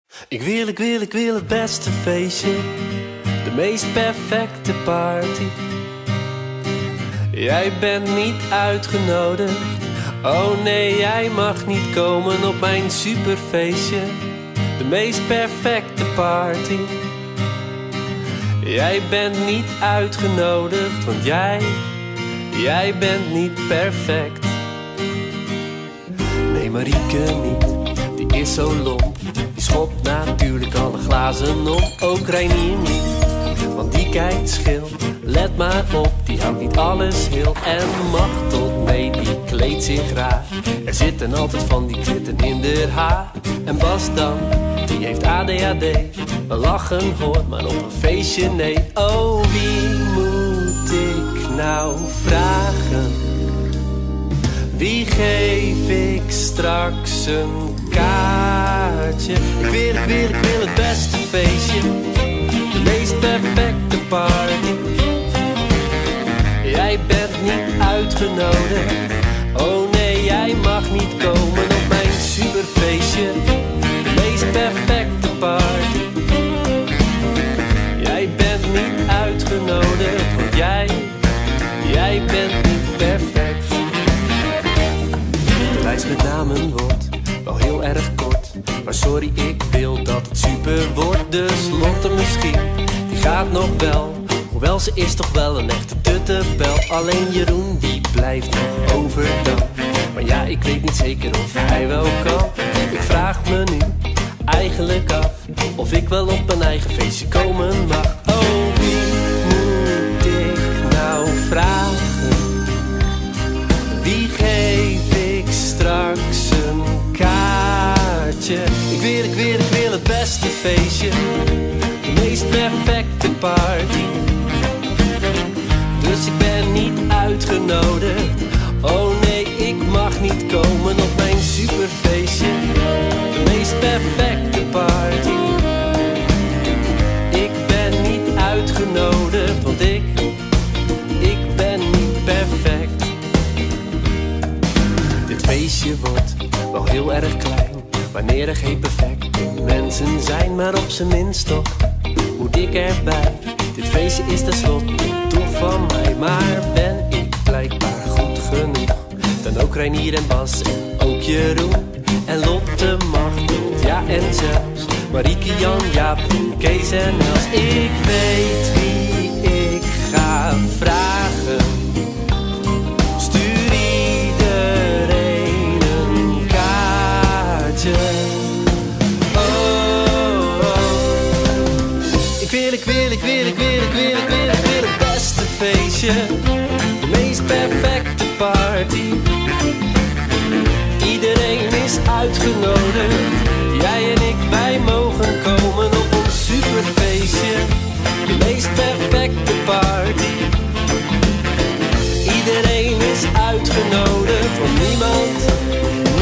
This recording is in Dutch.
Ik wil het beste feestje, de meest perfecte party. Jij bent niet uitgenodigd, oh nee, jij mag niet komen op mijn superfeestje, de meest perfecte party. Jij bent niet uitgenodigd, want jij bent niet perfect. Nee, Marieke niet, die is zo lomp. Die schopt natuurlijk alle glazen om. Ook Reinier niet, want die kijkt schil. Let maar op, die houdt niet alles heel. En Machtel, nee, die kleedt zich raar. Er zitten altijd van die klitten in haar haar. En Bas dan, die heeft ADHD. We lachen hoor, maar op een feestje nee. Oh, wie moet ik nou vragen? Wie geef ik straks een kaartje? Ik wil het beste feestje, de meest perfecte party. Jij bent niet uitgenodigd, oh nee, jij mag niet komen op mijn superfeestje, de meest perfecte party. Jij bent niet uitgenodigd, want jij bent niet perfect. De lijst met namen wordt wel heel erg kort, maar sorry, ik wil dat het super wordt. Dus Lotte misschien, die gaat nog wel, hoewel ze is toch wel een echte tuttebel. Alleen Jeroen, die blijft nog over dan. Maar ja, ik weet niet zeker of hij wel kan. Ik vraag me nu eigenlijk af of ik wel op mijn eigen feestje komen mag. Oh, wie moet ik nou vragen? Wie geef ik straks een kaartje? Ik wil het beste feestje, de meest perfecte party. Dus ik ben niet uitgenodigd, oh nee, ik mag niet komen op mijn superfeestje, de meest perfecte party. Ik ben niet uitgenodigd, want ik ben niet perfect. Dit feestje wordt wel heel erg klein, wanneer er geen perfecte mensen zijn. Maar op zijn minst toch moet ik erbij. Dit feestje is tenslotte toch van mij. Maar ben ik blijkbaar goed genoeg? Dan ook Reinier en Bas en ook Jeroen. En Lotte, Machtel, ja en zelfs Marieke, Jan, Jaap, Kees en Els. Ik weet wie ik ga vragen. Stuur iedereen een kaartje. Ik wil het beste feestje, de meest perfecte party. Iedereen is uitgenodigd, jij en ik, wij mogen komen op ons superfeestje, de meest perfecte party. Iedereen is uitgenodigd, want niemand